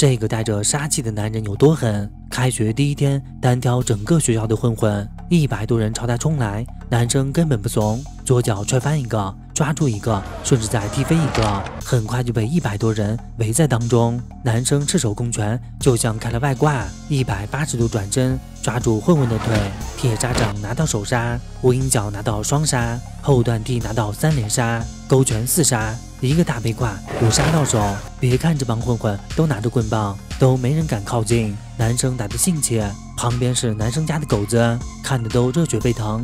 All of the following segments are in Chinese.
这个带着杀气的男人有多狠。开学第一天，单挑整个学校的混混，100多人朝他冲来，男生根本不怂，左脚踹翻一个，抓住一个，顺势再踢飞一个，很快就被100多人围在当中。男生赤手空拳，就像开了外挂，180度转身，抓住混混的腿，铁砂掌拿到手杀，无影脚拿到双杀，后段踢拿到3连杀，勾拳4杀，一个大背胯5杀到手。别看这帮混混都拿着棍棒，都没人敢靠近。男生打得兴起，旁边是男生家的狗子，看得都热血沸腾。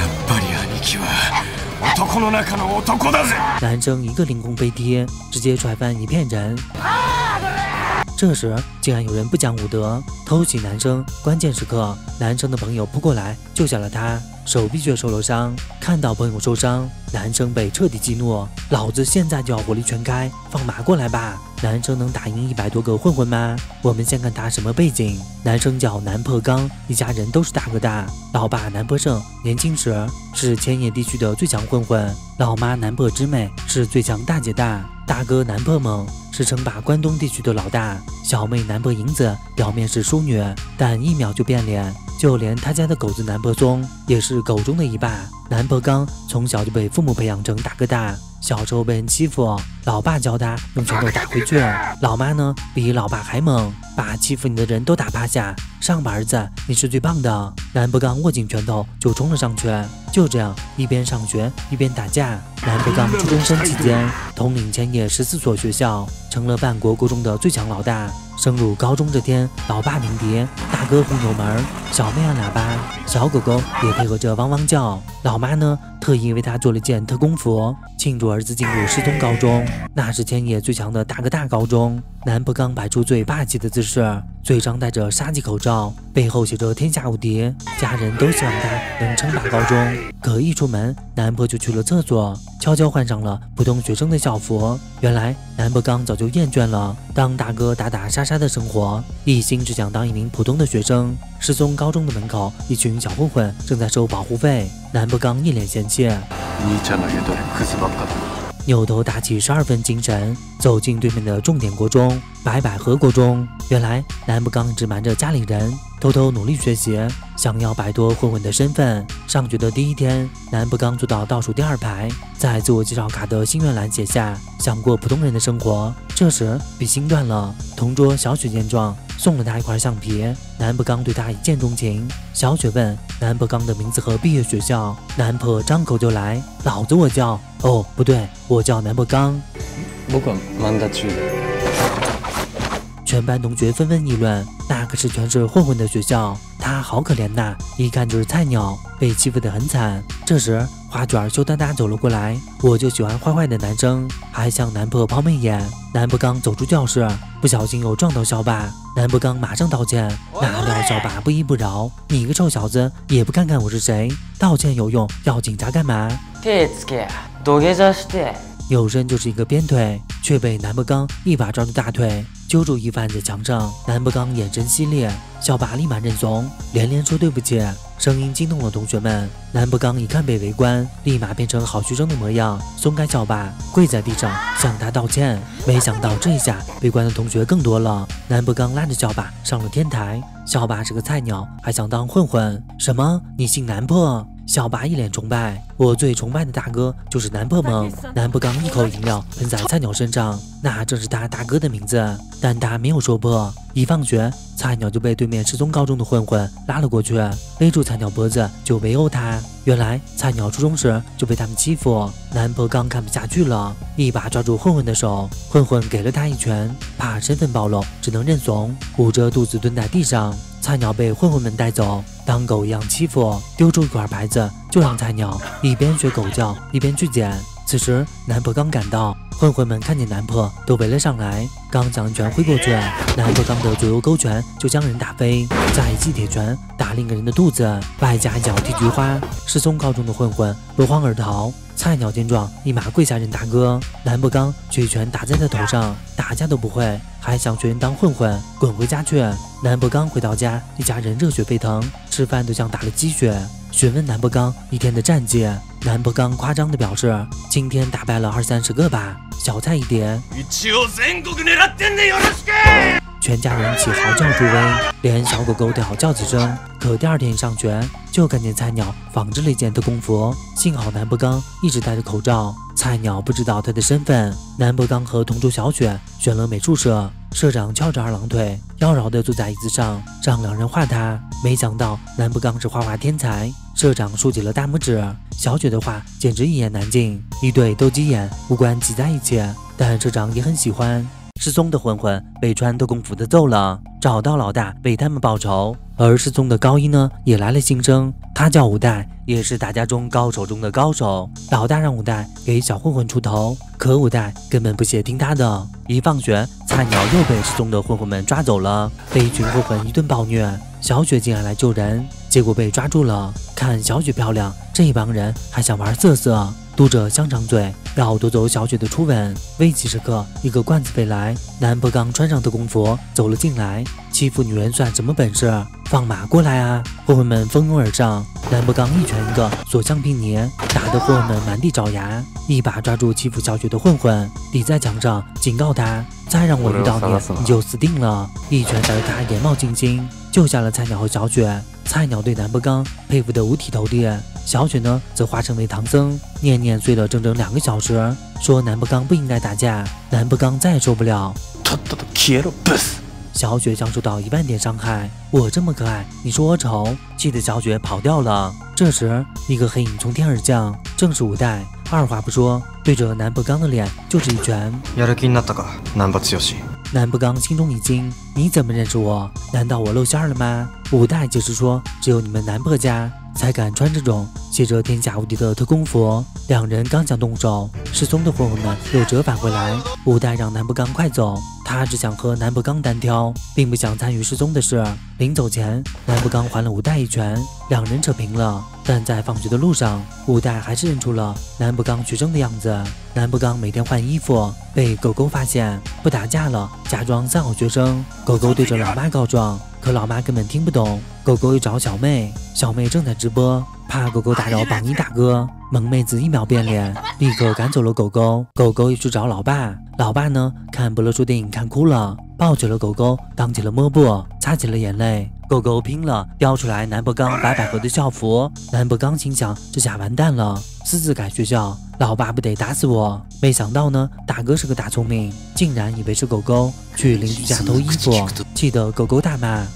男生一个凌空飞踢，直接踹翻一片人。这时竟然有人不讲武德，偷袭男生。关键时刻，男生的朋友扑过来救下了他，手臂却受了伤。看到朋友受伤，男生被彻底激怒，老子现在就要火力全开，放马过来吧！男生能打赢100多个混混吗？我们先看他什么背景。男生叫南破刚，一家人都是大哥大。老爸南破胜年轻时是千叶地区的最强混混，老妈南破之美是最强大姐大，大哥南破猛是称霸关东地区的老大，小妹南破银子表面是淑女，但1秒就变脸。就连他家的狗子南破松也是狗中的一霸。南破刚从小就被父母培养成大哥大，小时候被人欺负，老爸教他用拳头打回去。老妈呢比老爸还猛，把欺负你的人都打趴下，上吧儿子，你是最棒的。南破刚握紧拳头就冲了上去，就这样一边上学一边打架。南破刚初中生期间统领千叶14所学校，成了半国国中的最强老大。升入高中这天，老爸鸣笛，大哥轰油门，小妹按喇叭，小狗狗也配合着汪汪叫。老妈呢特意为他做了件特工服，庆祝儿子进入失踪高中，那是千叶最强的大哥大高中。南破刚摆出最霸气的姿势，嘴上戴着杀气口罩，背后写着天下无敌，家人都希望他能称霸高中。可一出门，南破就去了厕所，悄悄换上了普通学生的校服。原来南破刚早就厌倦了当大哥打打杀杀的生活，一心只想当一名普通的学生。失踪高中的门口，一群小混混正在收保护费，南破刚一脸嫌弃，扭头打起12分精神，走进对面的重点国中白百合国中。原来南破刚一直瞒着家里人，偷偷努力学习，想要摆脱混混的身份。上学的第一天，南破刚坐到倒数第2排，在自我介绍卡的心愿栏写下想过普通人的生活。这时笔芯断了，同桌小雪见状送了他一块橡皮。南破刚对他一见钟情。小雪问南破刚的名字和毕业学校，南破张口就来，老子我叫……哦，不对，我叫南破刚。全班同学纷纷议论，那可是全是混混的学校，他好可怜呐，一看就是菜鸟，被欺负得很惨。这时花卷羞答答走了过来，我就喜欢坏坏的男生，还向南破抛媚眼。南破刚走出教室，不小心又撞到校霸，南破刚马上道歉，哪料校霸不依不饶，你个臭小子也不看看我是谁，道歉有用，要警察干嘛？有人就是一个鞭腿，却被南破刚一把抓住大腿，揪住一翻在墙上。南破刚眼神犀利，校霸立马认怂，连连说对不起，声音惊动了同学们。南破刚一看被围观，立马变成好学生的模样，松开校霸，跪在地上向他道歉。没想到这一下围观的同学更多了，南破刚拉着校霸上了天台。校霸是个菜鸟，还想当混混？什么？你姓南破？校霸一脸崇拜，我最崇拜的大哥就是南破猛。南破刚一口饮料喷在菜鸟身上，那正是他大哥的名字，但他没有说破。一放学，菜鸟就被对面失踪高中的混混拉了过去，勒住菜鸟脖子就围殴他。原来菜鸟初中时就被他们欺负，南破刚看不下去了，一把抓住混混的手，混混给了他一拳，怕身份暴露，只能认怂，捂着肚子蹲在地上。菜鸟被混混们带走，当狗一样欺负，丢出一块牌子就让菜鸟一边学狗叫一边去捡。此时南破刚赶到，混混们看见南破都围了上来，刚将一拳挥过去，南破刚的左右勾拳就将人打飞，再一记铁拳打另一个人的肚子，外加一脚踢菊花，失踪高中的混混落荒而逃。菜鸟见状立马跪下认大哥，南破刚却一拳打在他头上，打架都不会，还想学人当混混，滚回家去。南破刚回到家，一家人热血沸腾，吃饭都像打了鸡血。询问南破刚一天的战绩，南破刚夸张地表示，今天打败了20-30个吧，小菜一碟。 全家人起嚎叫助威，连小狗狗都要叫几声。可第2天上学，就看见菜鸟仿制了一件特工服，幸好南博刚一直戴着口罩，菜鸟不知道他的身份。南博刚和同桌小雪选了美术社，社长翘着2郎腿，妖娆地坐在椅子上，让2人画他。没想到南博刚是画画天才，社长竖起了大拇指。小雪的画简直一言难尽，一对斗鸡眼，五官挤在一起，但社长也很喜欢。失踪的混混被穿特工服的揍了，找到老大为他们报仇。而失踪的高一呢，也来了新生，他叫五代，也是大家中高手中的高手。老大让五代给小混混出头，可五代根本不屑听他的。一放学，菜鸟又被失踪的混混们抓走了，被一群混混一顿暴虐。小雪竟然来救人，结果被抓住了。看小雪漂亮，这帮人还想玩色色，嘟着香肠嘴要夺走小雪的初吻。危急时刻，一个罐子飞来，南博刚穿上特工服走了进来。欺负女人算什么本事？放马过来啊！混混们蜂拥而上，南博刚一拳一个所向披靡，打得混混们满地找牙，一把抓住欺负小雪的混混，抵在墙上警告他：再让我遇到你，你就死定了！一拳打得他眼冒金星，救下了菜鸟和小雪。菜鸟对南博刚佩服得五体投地，小雪呢则化身为唐僧，念念碎了整整2个小时，说南博刚不应该打架。南博刚再也受不了，小雪将受到1万点伤害，我这么可爱，你说我丑？气得小雪跑掉了。这时，一个黑影从天而降，正是五代。二话不说，对着南博刚的脸就是一拳。南博刚心中一惊，你怎么认识我？难道我露馅了吗？五代解释说，只有你们南博家才敢穿这种写着天下无敌的特工服。2人刚想动手，失踪的混混们又折返回来。五代让南博刚快走，他只想和南博刚单挑，并不想参与失踪的事。临走前，南博刚还了五代一拳，2人扯平了。但在放学的路上，五代还是认出了南博刚学生的样子。南博刚每天换衣服，被狗狗发现，不打架了，假装3好学生。狗狗对着老妈告状，可老妈根本听不懂。狗狗又找小妹，小妹正在直播，怕狗狗打扰榜一大哥，萌妹子1秒变脸，立刻赶走了狗狗。狗狗又去找老爸，老爸呢看不乐书电影看哭了，抱起了狗狗当起了抹布，擦起了眼泪。狗狗拼了，叼出来南博刚白百合的校服。南博刚心想，这下完蛋了，私自改学校，老爸不得打死我。没想到呢，大哥是个大聪明，竟然以为是狗狗去邻居家偷衣服，气得狗狗大骂。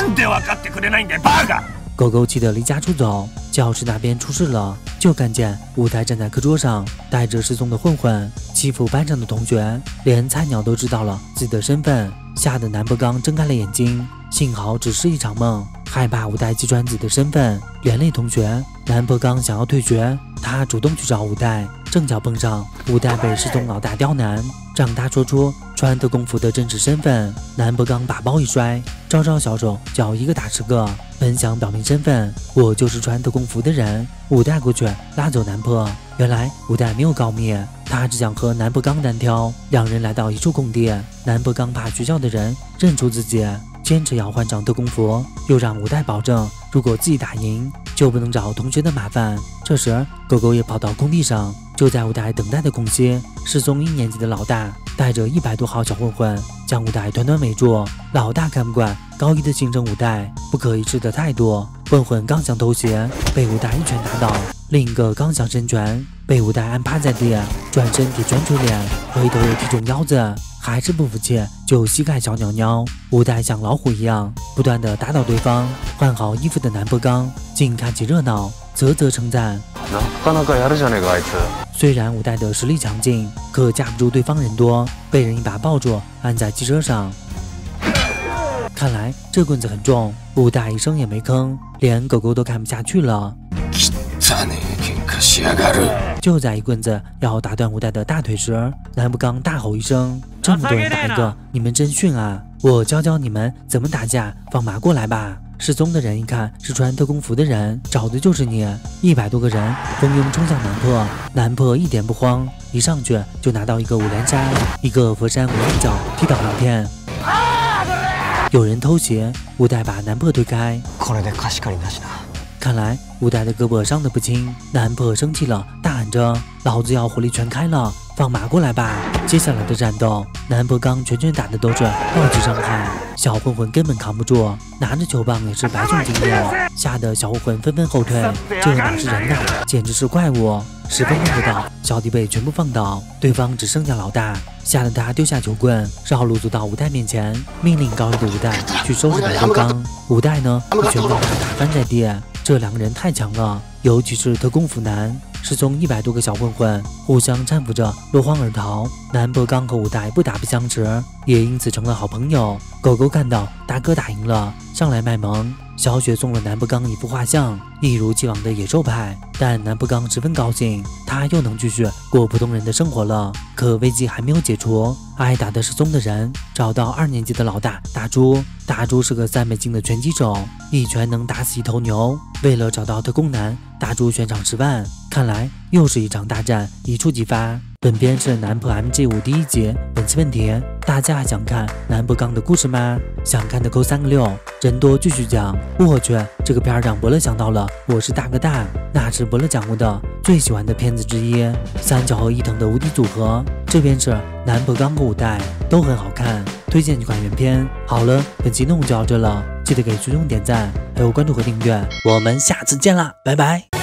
狗狗气得离家出走。教室那边出事了，就看见五代站在课桌上，带着失踪的混混欺负班上的同学，连菜鸟都知道了自己的身份，吓得南博刚睁开了眼睛。幸好只是一场梦，害怕五代揭穿自己的身份，连累同学。南博刚想要退学，他主动去找五代，正巧碰上五代被失踪老大刁难，让他说出穿特工服的真实身份。南博刚把包一摔，招招小手叫一个打10个，本想表明身份，我就是穿特工服的人。五代过去拉走南博，原来五代没有告密，他只想和南博刚单挑。2人来到一处空地，南博刚怕学校的人认出自己，坚持要换上特工服，又让五代保证，如果自己打赢，就不能找同学的麻烦。这时，狗狗也跑到空地上，就在五代等待的空隙，失踪1年级的老大带着100多号小混混，将五代团团围住。老大看不惯高一的新生五代不可一世的态度，混混刚想偷袭，被五代一拳打倒；另一个刚想伸拳，被五代按趴在地，转身铁拳捶脸，回头又踢中腰子。还是不服气，就膝盖小鸟鸟。五代像老虎一样不断地打倒对方。换好衣服的南博刚竟看起热闹，啧啧称赞。虽然五代的实力强劲，可架不住对方人多，被人一把抱住，按在汽车上。看来这棍子很重，五代一声也没吭，连狗狗都看不下去了。就在一棍子要打断五代的大腿时，南博刚大吼一声：“这么多人打一个，你们真逊啊！我教教你们怎么打架，放马过来吧！”失踪的人一看是穿特工服的人，找的就是你。100多个人蜂拥冲向南破，南破一点不慌，一上去就拿到一个5连杀，一个佛山无影脚踢倒一片。有人偷袭，五代把南破推开。看来五代的胳膊伤得不轻，南破生气了，大喊着：“老子要火力全开了， 放马过来吧！接下来的战斗，南博刚拳拳打的都是暴击伤害，小混混根本扛不住，拿着球棒也是白送经验，吓得小混混纷纷后退。这哪是人呐，简直是怪物！10分钟不到，小弟被全部放倒，对方只剩下老大，吓得他丢下球棍，绕路走到五代面前，命令高一的五代去收拾南博刚。五代呢，一拳把他打翻在地。这2个人太强了，尤其是特工腐男，师兄100多个小混混互相搀扶着落荒而逃。南博刚和五代不打不相识，也因此成了好朋友。狗狗看到大哥打赢了，上来卖萌。小雪送了南博刚一幅画像，一如既往的野兽派，但南博刚十分高兴，他又能继续过普通人的生活了。可危机还没有解除，挨打的是松的人找到2年级的老大大猪。大猪是个3倍镜的拳击手，一拳能打死1头牛。为了找到特工男，大猪悬赏10万。看来又是一场大战，一触即发。本片是南破 MG5第1集。本期问题：大家还想看南博刚的故事吗？想看的扣3个6，人多继续讲。我去，这个片儿让伯乐想到了《我是大哥大》，那是伯乐讲过的最喜欢的片子之一。三角和伊藤的无敌组合，这边是南博刚和五代，都很好看，推荐去看原片。好了，本期内容就到这了，记得给猪猪点赞，还有关注和订阅。我们下次见啦，拜拜。